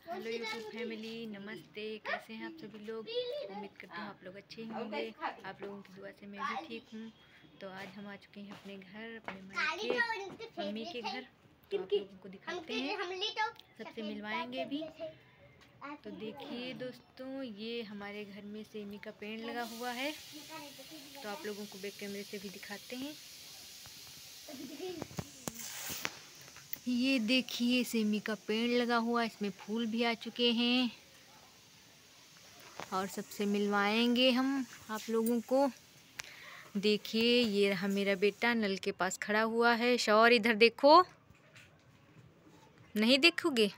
Hello YouTube family, नमस्ते। कैसे हैं आप सभी लोग? उम्मीद करती हूँ आप लोग अच्छे ही होंगे। आप लोगों की दुआ से मैं भी ठीक हूँ। तो आज हम आ चुके हैं अपने घर, अपने मम्मी के घर। तो आप लोगों को दिखाते हैं, सबसे मिलवाएंगे भी। तो देखिए दोस्तों, ये हमारे घर में सेमी का पेड़ लगा हुआ है। तो आप लोगों को बैक कैमरे से भी दिखाते हैं। ये देखिए सेमी का पेड़ लगा हुआ, इसमें फूल भी आ चुके हैं और सबसे मिलवाएंगे हम आप लोगों को। देखिए ये रहा मेरा बेटा नल के पास खड़ा हुआ है। शौर इधर देखो, नहीं देखोगे?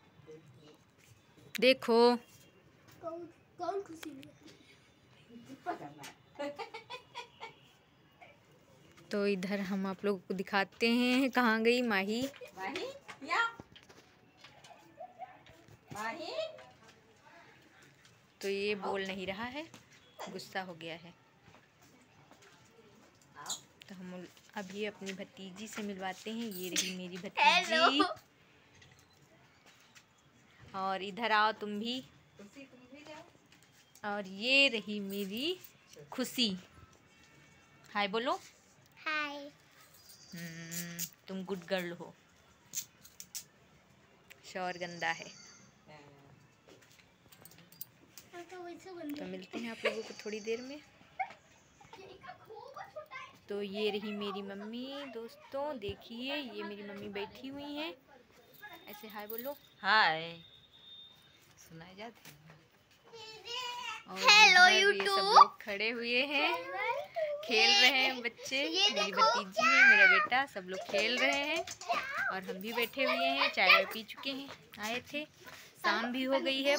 देखो कौन खुशी में? तो इधर हम आप लोगों को दिखाते हैं। कहाँ गई माही? तो ये बोल नहीं रहा है, गुस्सा हो गया है। तो हम अभी अपनी भतीजी से मिलवाते हैं। ये रही मेरी भतीजी। और इधर आओ तुम भी। और ये रही मेरी खुशी। हाय बोलो। हाय। तुम गुड गर्ल हो। शौर गंदा है। तो मिलते हैं आप लोगों को थोड़ी देर में। तो ये रही मेरी मम्मी दोस्तों। देखिए ये मेरी मम्मी बैठी हुई हैं। ऐसे हाय बोलो। हाय सुनाई जाती है। Hello YouTube. सब लोग खड़े हुए हैं, खेल रहे हैं बच्चे। मेरी भतीजी है, मेरा बेटा, सब लोग खेल रहे हैं और हम भी बैठे हुए हैं। चाय वाय पी चुके हैं, आए थे। शाम भी हो गई है।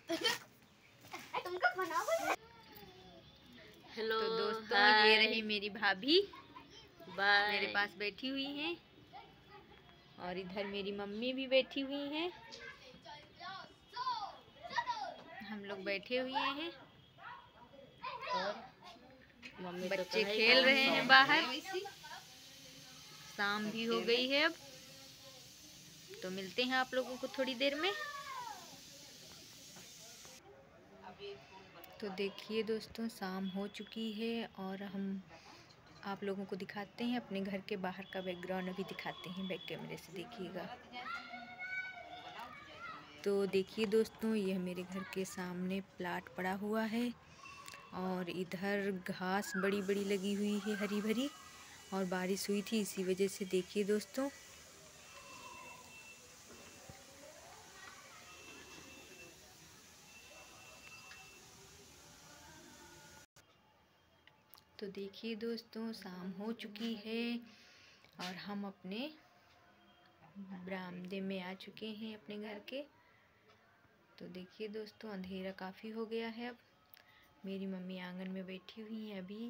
हेलो तो दोस्तों, ये रही मेरी भाभी, मेरे पास बैठी हुई हैं। और इधर मेरी मम्मी भी बैठी हुई हैं। हम लोग बैठे हुए हैं और बच्चे खेल रहे हैं बाहर। शाम भी हो गई है अब। तो मिलते हैं आप लोगों को थोड़ी देर में। तो देखिए दोस्तों, शाम हो चुकी है और हम आप लोगों को दिखाते हैं अपने घर के बाहर का बैकग्राउंड। अभी दिखाते हैं बैक कैमरे से, देखिएगा। तो देखिए दोस्तों, ये मेरे घर के सामने प्लाट पड़ा हुआ है और इधर घास बड़ी बड़ी लगी हुई है, हरी भरी। और बारिश हुई थी इसी वजह से। देखिए दोस्तों, तो देखिए दोस्तों, शाम हो चुकी है और हम अपने बरामदे में आ चुके हैं अपने घर के। तो देखिए दोस्तों, अंधेरा काफ़ी हो गया है अब। मेरी मम्मी आंगन में बैठी हुई है अभी।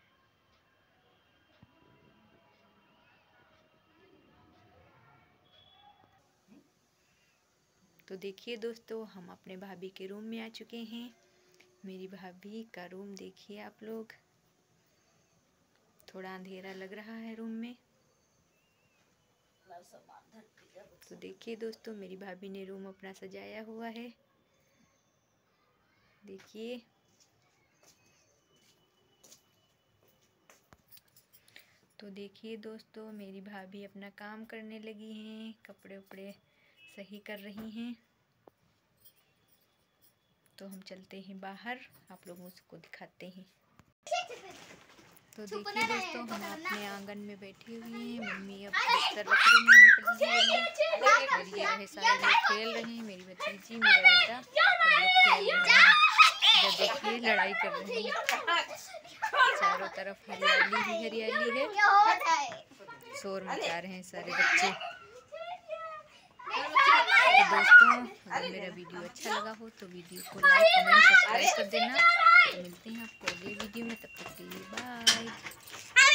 तो देखिए दोस्तों, हम अपने भाभी के रूम में आ चुके हैं। मेरी भाभी का रूम देखिए आप लोग। थोड़ा अंधेरा लग रहा है रूम में। तो देखिए दोस्तों, मेरी भाभी ने रूम अपना सजाया हुआ है, देखिए। तो देखिए दोस्तों, मेरी भाभी अपना काम करने लगी हैं, कपड़े उपड़े सही कर रही हैं। तो हम चलते हैं बाहर, आप लोगों को दिखाते हैं। तो देखिए दोस्तों, हम अपने आंगन में बैठे हुए हैं। मम्मी अब बिस्तर रख रही हैं और ये रहे सारे लोग खेल रहे हैं। मेरी भतीजी, मेरा बेटा, सब लोग खेल रहे हैं। इधर देखिए लड़ाई कर रहे हैं। चारों तरफ हरियाली ही हरियाली है। शोर मचा रहे हैं सारे बच्चे। तो दोस्तों, अगर मेरा वीडियो अच्छा लगा हो तो वीडियो को लाइक, कमेंट, सब्सक्राइब कर देना। तो मिलते हैं आपको अगले वीडियो में, तब तक के लिए बाय।